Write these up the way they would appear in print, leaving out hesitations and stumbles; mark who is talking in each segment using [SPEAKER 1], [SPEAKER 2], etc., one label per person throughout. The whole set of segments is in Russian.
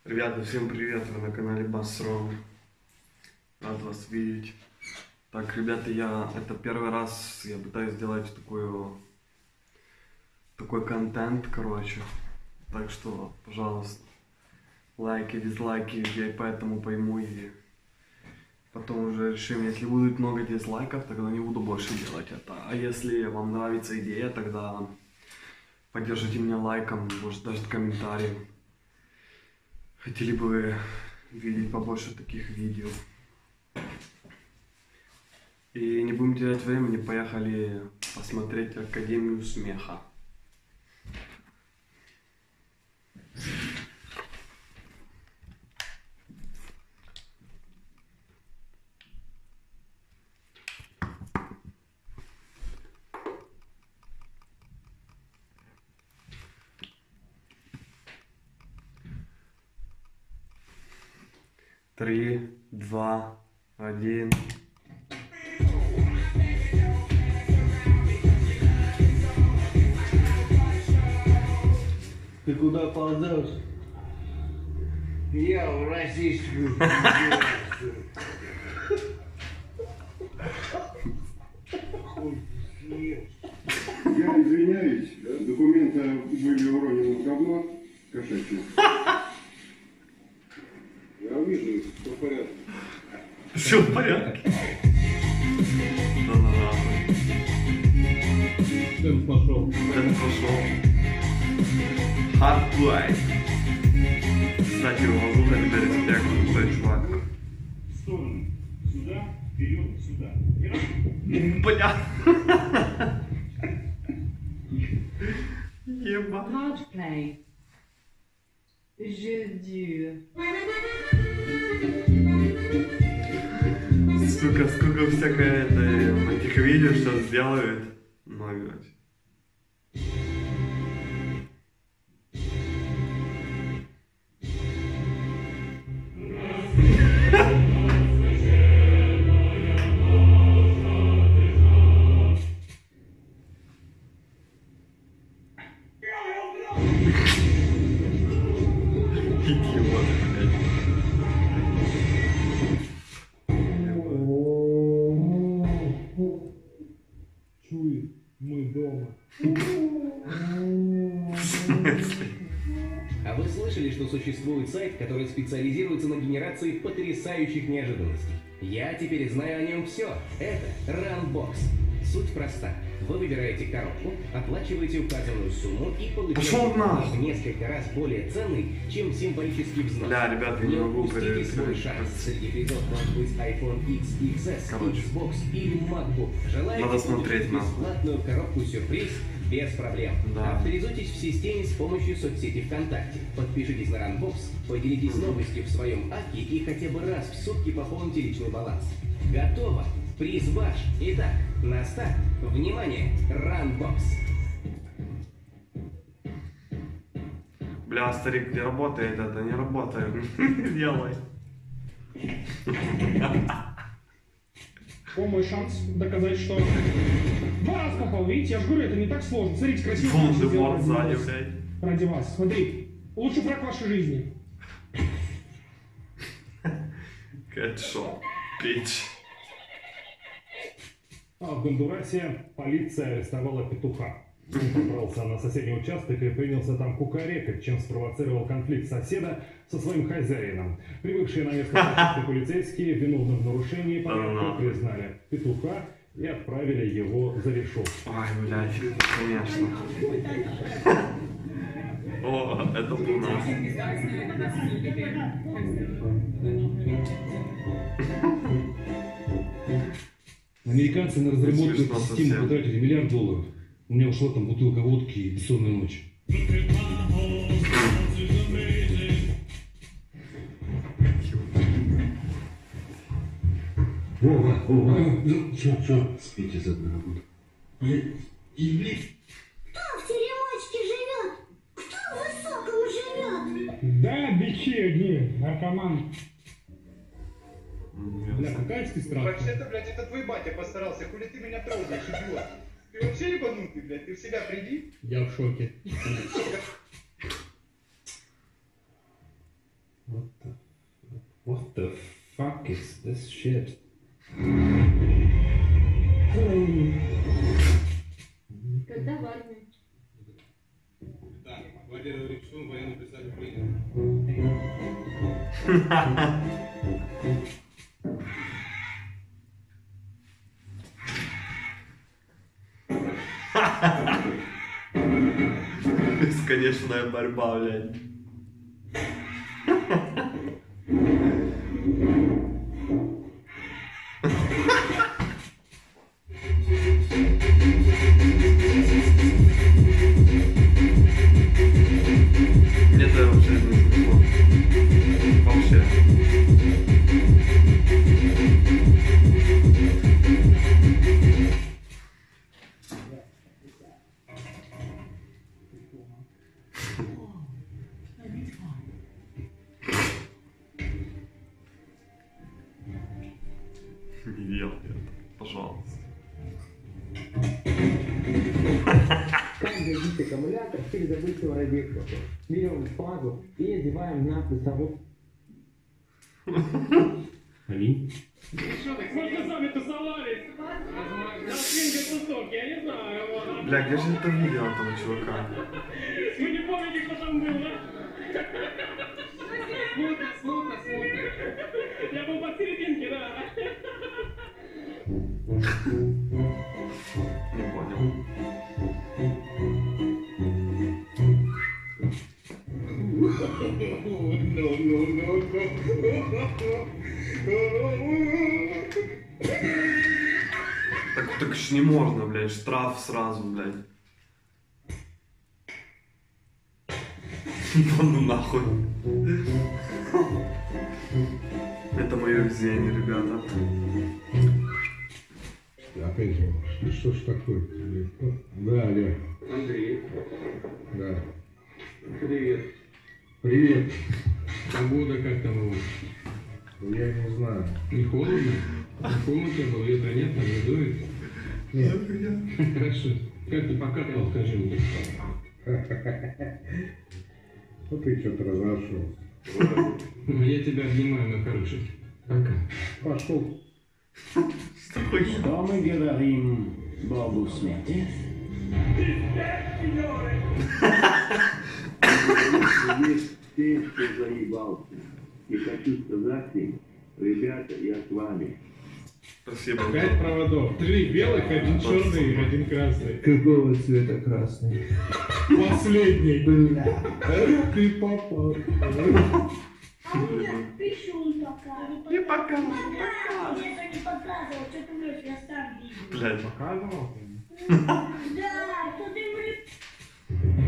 [SPEAKER 1] Ребята, всем привет, вы на канале Басром. Рад вас видеть. Так, ребята, это первый раз я пытаюсь сделать такой контент, короче. Так что, пожалуйста, лайки, дизлайки, я поэтому пойму и потом уже решим. Если будет много дизлайков, тогда не буду больше делать это. А если вам нравится идея, тогда поддержите меня лайком, может даже комментарием. Хотели бы вы видеть побольше таких видео. И не будем терять времени, поехали посмотреть Академию смеха. Три, два, один.
[SPEAKER 2] Ты куда ползешь? Я в Российскую Федерацию.
[SPEAKER 3] Я извиняюсь, документы были уронены в говно кошачье. Я вижу, все в порядке.
[SPEAKER 1] Все в порядке. Да ну нахуй.
[SPEAKER 2] Дэн пошел.
[SPEAKER 1] Дэн пошел. Hardplay. Кстати, его зовут теперь респект, крутой чувак.
[SPEAKER 4] В сторону. Сюда, вперед, сюда.
[SPEAKER 1] Понятно. Еба.
[SPEAKER 5] Hardplay. Jeu dur.
[SPEAKER 1] Сколько всякое этих видео сейчас сделают. Много. Идиот, блядь.
[SPEAKER 2] Чует, мы дома.
[SPEAKER 1] В смысле?
[SPEAKER 6] А вы слышали, что существует сайт, который специализируется на генерации потрясающих неожиданностей? Я теперь знаю о нем все. Это Runbox. Суть проста. Вы выбираете коробку, оплачиваете указанную сумму и
[SPEAKER 1] Пошел
[SPEAKER 6] получаете
[SPEAKER 1] нахуй.
[SPEAKER 6] в несколько раз более ценный, чем символический взнос.
[SPEAKER 1] Бля, ребята, я не могу
[SPEAKER 6] упустите свой
[SPEAKER 1] перейти.
[SPEAKER 6] шанс. Среди призов может быть iPhone X, XS,
[SPEAKER 1] Короче.
[SPEAKER 6] Xbox или MacBook. Желаете
[SPEAKER 1] Надо смотреть,
[SPEAKER 6] получить
[SPEAKER 1] нахуй.
[SPEAKER 6] бесплатную коробку-сюрприз? Без проблем.
[SPEAKER 1] Да.
[SPEAKER 6] Авторизуйтесь в системе с помощью соцсети ВКонтакте. Подпишитесь на Runbox, поделитесь новостью в своем аке и хотя бы раз в сутки пополните личный баланс. Готово! Приз ваш! Итак, на старт! Внимание! Runbox!
[SPEAKER 1] Бля, старик, не работает это, не работает. Делай.
[SPEAKER 4] О, мой шанс доказать, что... Два раза попал, видите? Я же говорю, это не так сложно. Смотрите, красиво.
[SPEAKER 1] Волдеморт сзади, блядь.
[SPEAKER 4] Ради вас. Смотри. Лучший враг вашей жизни.
[SPEAKER 1] Кэтшоп. Пич.
[SPEAKER 7] А в Гондурасе полиция арестовала петуха. Он пробрался на соседний участок и принялся там кукарекать, чем спровоцировал конфликт соседа со своим хозяином. Прибывшие на место происшествия полицейские виновным в нарушении порядка признали петуха и отправили его за решетку.
[SPEAKER 1] Ой, блядь, конечно. О, это был нас.
[SPEAKER 7] Американцы на разработку
[SPEAKER 1] Смешно
[SPEAKER 7] этой
[SPEAKER 1] совсем.
[SPEAKER 7] системы потратили $1 миллиард. У меня ушла там бутылка водки и бессонная ночь.
[SPEAKER 2] Чё? Спите за одну работу.
[SPEAKER 8] Кто в теремочке живет? Кто в высоком живет?
[SPEAKER 4] Да, бичи одни, наркоман.
[SPEAKER 7] Бля, какая ты страшная.
[SPEAKER 9] Вообще-то, блядь, это твой батя постарался, хули ты меня трогаешь, идиот. Ты вообще ебанутый, блядь, ты в себя приди.
[SPEAKER 7] Я в шоке. What the fuck is this shit?
[SPEAKER 8] Когда в армию?
[SPEAKER 9] Так, Валера Рикшон, военный представитель Украины.
[SPEAKER 1] Бесконечная борьба, блядь. Мне это вообще не смешно. Вообще. Не делай это, пожалуйста.
[SPEAKER 5] Как зарядить аккумулятор через обычного розетку? Берем фазу и одеваем на плюсовую.
[SPEAKER 7] Они?
[SPEAKER 4] Можно сами тусовались. На свинге тусовки, я не знаю.
[SPEAKER 1] Бля, где же это видео этого чувака?
[SPEAKER 4] Вы не помните, кто там был, да? Смутно. Я был посерединке, да.
[SPEAKER 1] Не понял. Так ж не можно, блядь, штраф сразу, блядь. Да ну нахуй. Это мое везение, ребята.
[SPEAKER 2] Опять же, ну что ж такое? Да, Олег.
[SPEAKER 5] Андрей,
[SPEAKER 2] Да.
[SPEAKER 5] привет.
[SPEAKER 2] Привет.
[SPEAKER 5] Погода как там у вас?
[SPEAKER 2] Я не знаю.
[SPEAKER 5] Не холодно? Не холодно было, ветра нет, не дует?
[SPEAKER 2] Нет.
[SPEAKER 5] Хорошо. Как ты покатал, скажи мне?
[SPEAKER 2] Ну ты что-то разошелся.
[SPEAKER 5] Я тебя обнимаю, мой хороший. Пока.
[SPEAKER 2] Пошел.
[SPEAKER 1] Что хуйня?
[SPEAKER 5] Что мы говорим Богу смерти?
[SPEAKER 10] Есть те, кто заебался. И хочу сказать им, ребята, я с вами.
[SPEAKER 1] Спасибо.
[SPEAKER 7] 5 проводов. 3 белых, 1 черный и 1 красный.
[SPEAKER 2] Какого цвета красный?
[SPEAKER 7] Последний.
[SPEAKER 2] Бля. Ты попал.
[SPEAKER 8] А у меня пришел пока.
[SPEAKER 1] Не показывай,
[SPEAKER 8] Я так не показывал, что ты врешь, я сам видел.
[SPEAKER 1] блядь.
[SPEAKER 7] Показывал?
[SPEAKER 8] Да, что ты врешь.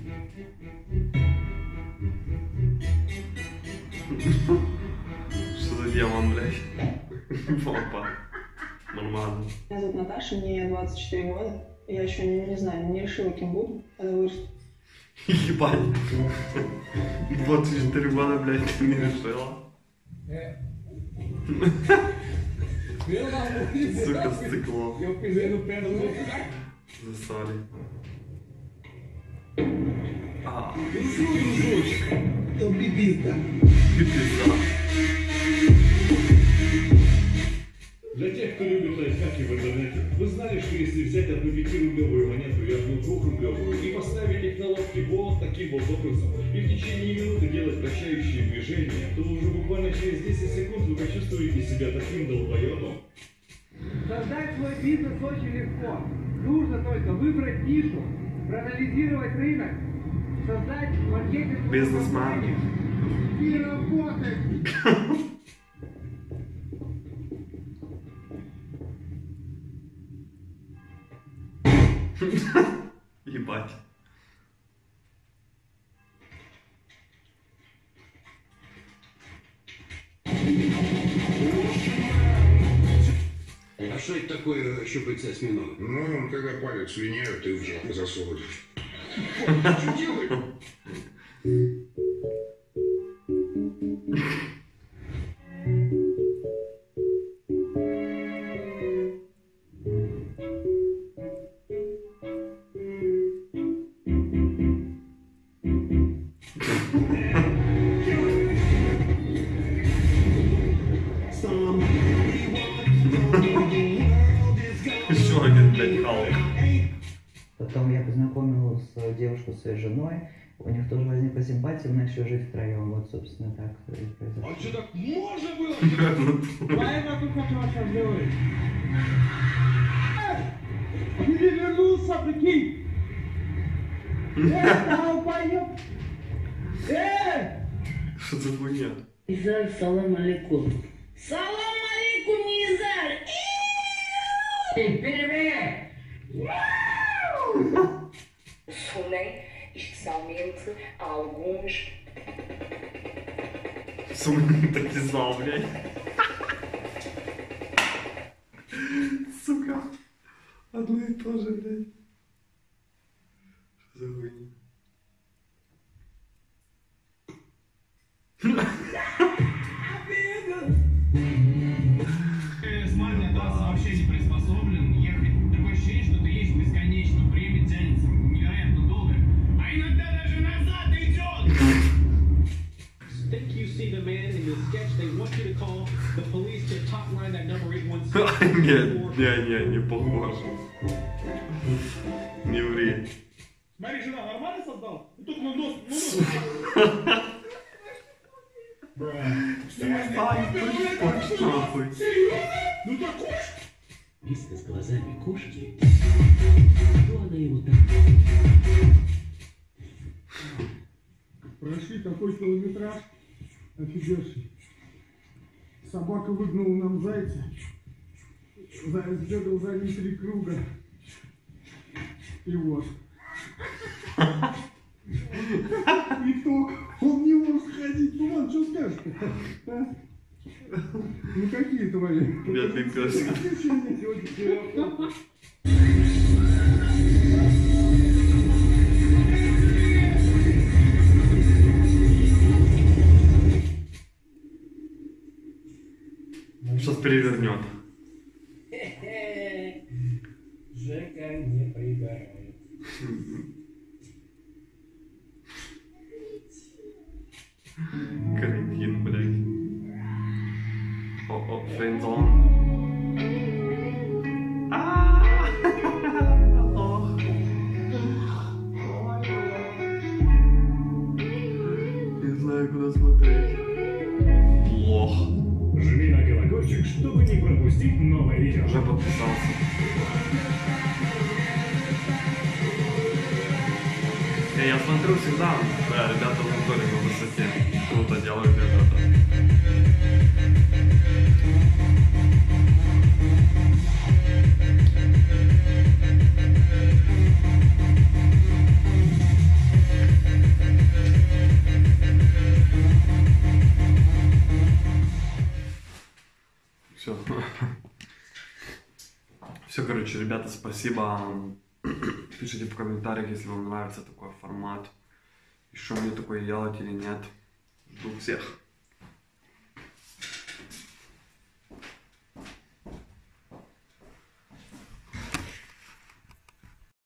[SPEAKER 1] Что за демон, блядь? Опа. Нормально.
[SPEAKER 11] Меня зовут Наташа, мне 24 года. Я еще не знаю, не решила, кем буду, когда вырасту.
[SPEAKER 1] Ебать. 24 года, блядь, ты не решила. Сука, стекло.
[SPEAKER 7] Eu pisei no pé do meu.
[SPEAKER 1] Засали. А,
[SPEAKER 2] Ну, бибита.
[SPEAKER 1] пипизда.
[SPEAKER 7] Для тех, кто любит лайфхаки в интернете, вы знали, что если взять одну 5-рублевую монету и одну 2-рублевую и поставить их на лодке вот таким вот образом, и в течение минуты делать вращающие движения, то уже буквально через 10 секунд вы почувствуете себя таким долбоебом.
[SPEAKER 5] Создать свой бизнес очень легко. Нужно только выбрать нишу, проанализировать рынок, создать маркетинговую
[SPEAKER 1] Бизнесмен.
[SPEAKER 5] компанию и работать.
[SPEAKER 1] Ебать.
[SPEAKER 12] А что это такое щупальца осьминога?
[SPEAKER 3] Ну, когда палец линяют, ты в жопу засовываешь.
[SPEAKER 12] Что делаешь?
[SPEAKER 13] со своей женой, у них тоже возникла симпатия, мы начали жить втроем. Вот, собственно, так и произошло.
[SPEAKER 4] А что, так можно было? Твоя матуха что делает? Перевернулся, прикинь! Долбоёб!
[SPEAKER 1] Что за хуйня?
[SPEAKER 14] Низар, салам алейкум. Салам алейкум, Низар! Привет! Sonei especialmente a alguns.
[SPEAKER 1] Сумный так и знал, блядь. Сука. Одно и то же, блядь. Что за хуйня?
[SPEAKER 15] Смарт класс вообще не приспособлен ехать. Такое ощущение, что ты едешь бесконечно. Время тянется невероятно долго. А иногда даже назад идет!
[SPEAKER 6] Think you see the man in the sketch? They want you to call the police to hotline that number 816.
[SPEAKER 1] Нет, не похож. Не ври.
[SPEAKER 4] Смотри, жена нормально создал? Ну только нос. Ну так хочешь?
[SPEAKER 6] Миска с глазами кошки. Что она его там?
[SPEAKER 4] Прошли такой километраж. Офигевший. Собака выгнала нам зайца. Заяц бегал за ним 3 круга. И вот. Итог. Он не может ходить. Ну ладно, что скажешь? А? Ну какие твои?
[SPEAKER 1] Бедный пес. Сейчас перевернет.
[SPEAKER 15] Жека не пригорает.
[SPEAKER 1] Кретин, блядь. О, френдзон. Не знаю, куда смотреть. Лох.
[SPEAKER 7] Жми на колокольчик, чтобы не пропустить новое видео.
[SPEAKER 1] Уже подписался. Я смотрю всегда, да, ребята в натуре на высоте. Круто делают ребята. Все. Все, короче, ребята, спасибо. Пишите в комментариях, если вам нравится такой формат. Еще мне такое делать или нет. Жду всех.